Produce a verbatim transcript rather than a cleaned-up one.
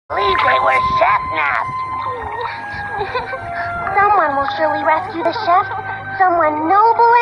believe they were chef-napped. Someone will surely rescue the chef. Someone noble